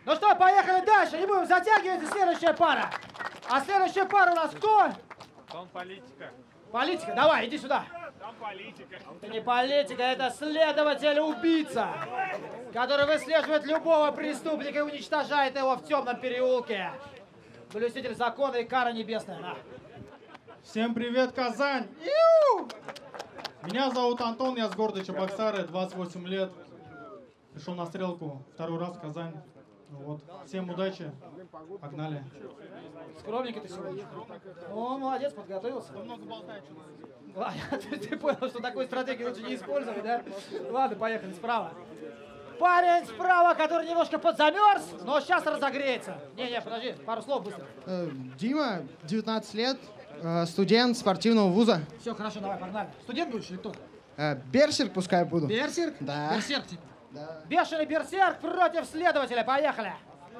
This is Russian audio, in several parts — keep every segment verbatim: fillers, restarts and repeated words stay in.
Ну что, поехали дальше, не будем затягивать, и следующая пара. А следующая пара у нас кто? Он политика. Политика, давай, иди сюда. Там политика. Это не политика, это следователь-убийца, который выслеживает любого преступника и уничтожает его в темном переулке. Блюститель закона и кара небесная. На. Всем привет, Казань! Иу! Меня зовут Антон, я с города Чебоксары, двадцать восемь лет. Пришел на стрелку второй раз в Казань. Вот. Всем удачи. Погнали. Скромненький ты сегодня. О, молодец, подготовился. Много болтаю. Ты, ты понял, что такую стратегию лучше не использовать, да? Ладно, поехали справа. Парень справа, который немножко подзамерз, но сейчас разогреется. Не-не, подожди, пару слов быстро. Дима, девятнадцать лет, студент спортивного вуза. Все, хорошо, давай, погнали. Студент будешь или кто? Берсерк пускай буду. Берсерк? Да. Берсерк, типа. Да. Бешеный берсерк против следователя. Поехали.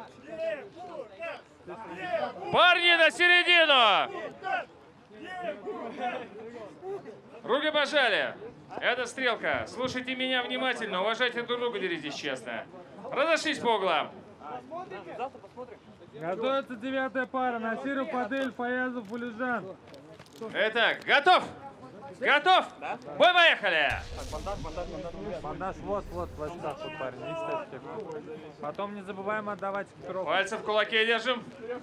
Парни, на середину! Руки пожали. Это стрелка. Слушайте меня внимательно, уважайте друг друга, деритесь честно. Разошлись по углам. Готовится девятая пара. Насиров, Падель, Фаязов, Фулижан. Итак, готов? Готов? Бой, поехали! Бандаж, вот, вот, в очках тут парень, не ставьте. Потом не забываем отдавать экипировку. Пальцы в кулаке держим.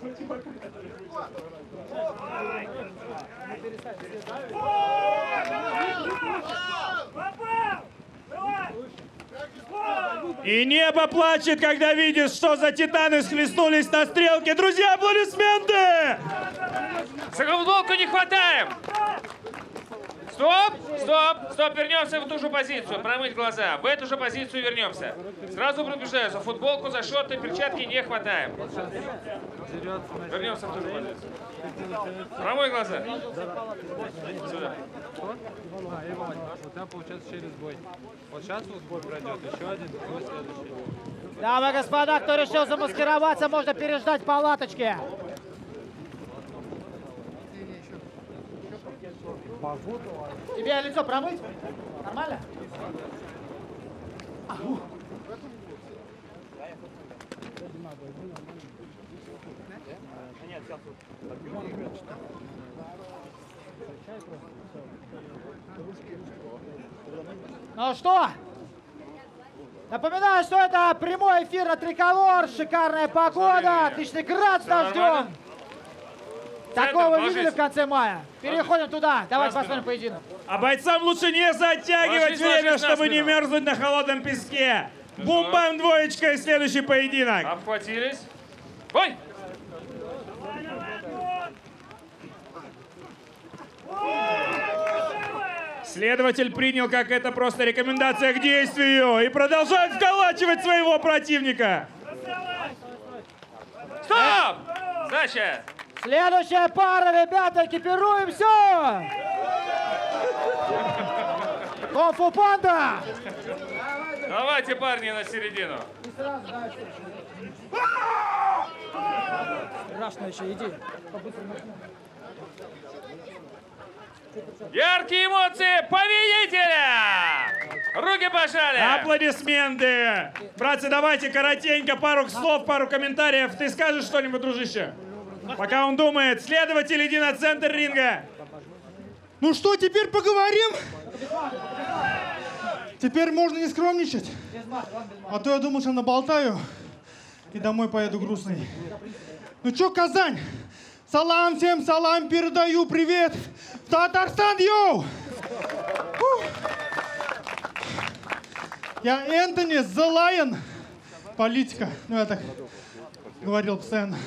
И небо плачет, когда видит, что за титаны схлестнулись на стрелке. Друзья, аплодисменты! За футболку не хватаем! Стоп! Стоп! Стоп! Вернемся в ту же позицию. Промыть глаза. В эту же позицию вернемся. Сразу предупреждаю, за футболку, за шорты, перчатки не хватаем. Вернемся в ту же позицию. Промой глаза. Сюда. А, я понял. Вот там получается через бой. Вот сейчас вот бой пройдет, еще один, бой следующий. Дамы и господа, кто решил замаскироваться, можно переждать палаточки. Тебе лицо промыть? Нормально? Ну что? Напоминаю, что это прямой эфир на Триколор, шикарная погода, отличный град с дождем. Такого Центр, видели в конце мая. Переходим туда. Давайте посмотрим поединок. А бойцам лучше не затягивать Ложись, время, ложись на чтобы не спину. мерзнуть на холодном песке. Бум-бам, двоечка и следующий поединок. Обхватились. Бой! Следователь принял, как это просто рекомендация к действию и продолжает вколачивать своего противника. Стоп! Сдача! Следующая пара, ребята, экипируемся! Конфу Панда! Давайте, парни, на середину. Страшная еще идея. Яркие эмоции победителя! Руки пожали! Аплодисменты! Братцы, давайте коротенько, пару слов, пару комментариев. Ты скажешь что-нибудь, дружище? Пока он думает. Следователь, иди на центр ринга. Ну что, теперь поговорим? Теперь можно не скромничать. А то я думал, что наболтаю и домой поеду грустный. Ну чё, Казань? Салам всем, салам передаю, привет! Татарстан, йоу! Фух. Я Энтони The Lion. Политика. Ну, я так говорил постоянно.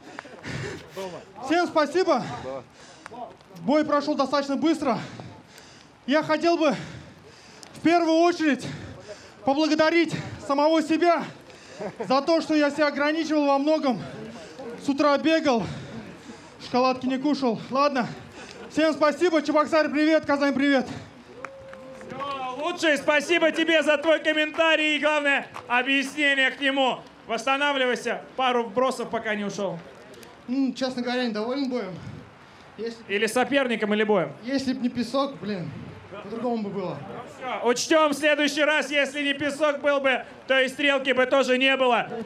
Всем спасибо. Бой прошел достаточно быстро. Я хотел бы в первую очередь поблагодарить самого себя за то, что я себя ограничивал во многом. С утра бегал, шоколадки не кушал. Ладно. Всем спасибо. Чебоксары, привет. Казань, привет. Лучшее спасибо тебе за твой комментарий и, главное, объяснение к нему. Восстанавливайся. Пару вбросов, пока не ушел. М, честно говоря, недоволен боем. Если, Или соперником, или боем. если б не песок, блин, по-другому бы было. Учтем в следующий раз, если не песок был бы, то и стрелки бы тоже не было.